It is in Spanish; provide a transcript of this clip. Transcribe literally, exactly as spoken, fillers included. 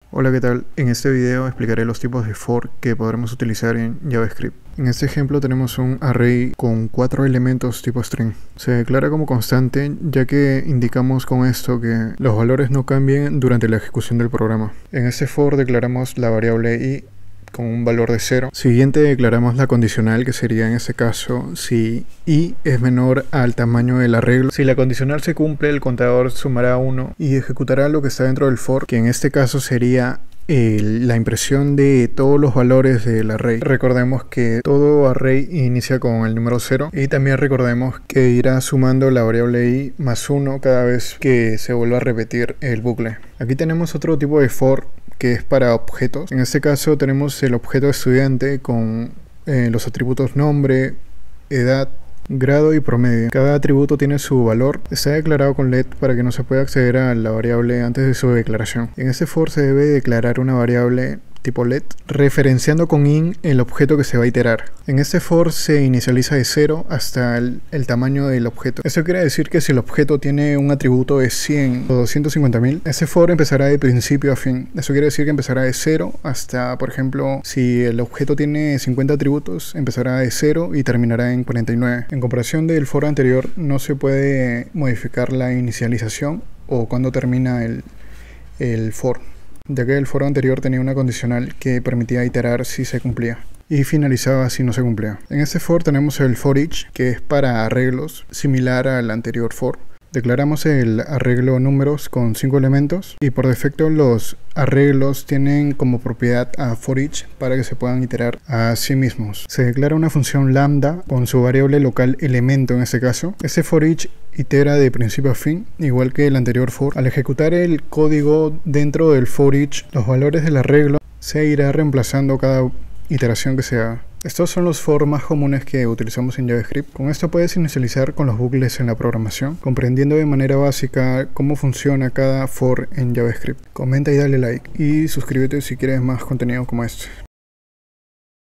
Hola, ¿qué tal? En este video explicaré los tipos de for que podremos utilizar en JavaScript. En este ejemplo tenemos un array con cuatro elementos tipo string. Se declara como constante ya que indicamos con esto que los valores no cambien durante la ejecución del programa. En este for declaramos la variable i con un valor de cero. Siguiente declaramos la condicional, que sería en este caso si i es menor al tamaño del arreglo. Si la condicional se cumple, el contador sumará uno y ejecutará lo que está dentro del for, que en este caso sería el, la impresión de todos los valores del array. Recordemos que todo array inicia con el número cero y también recordemos que irá sumando la variable i más uno cada vez que se vuelva a repetir el bucle. Aquí tenemos otro tipo de for que es para objetos. En este caso tenemos el objeto estudiante con eh, los atributos nombre, edad, grado y promedio. Cada atributo tiene su valor. Está declarado con let para que no se pueda acceder a la variable antes de su declaración. En este for se debe declarar una variable tipo let referenciando con in el objeto que se va a iterar. En este for se inicializa de cero hasta el, el tamaño del objeto. Eso quiere decir que si el objeto tiene un atributo de cien o doscientos cincuenta mil, ese for empezará de principio a fin. Eso quiere decir que empezará de cero hasta, por ejemplo, si el objeto tiene cincuenta atributos, empezará de cero y terminará en cuarenta y nueve. En comparación del for anterior, no se puede modificar la inicialización o cuando termina el, el for, ya que el for anterior tenía una condicional que permitía iterar si se cumplía y finalizaba si no se cumplía. En este for tenemos el for each, que es para arreglos, similar al anterior for. Declaramos el arreglo números con cinco elementos y por defecto los arreglos tienen como propiedad a for each para que se puedan iterar a sí mismos. Se declara una función lambda con su variable local elemento en este caso. Este for each itera de principio a fin, igual que el anterior for. Al ejecutar el código dentro del for each, los valores del arreglo se irá reemplazando cada iteración que se haga. Estos son los for más comunes que utilizamos en JavaScript. Con esto puedes inicializar con los bucles en la programación, comprendiendo de manera básica cómo funciona cada for en JavaScript. Comenta y dale like y suscríbete si quieres más contenido como este.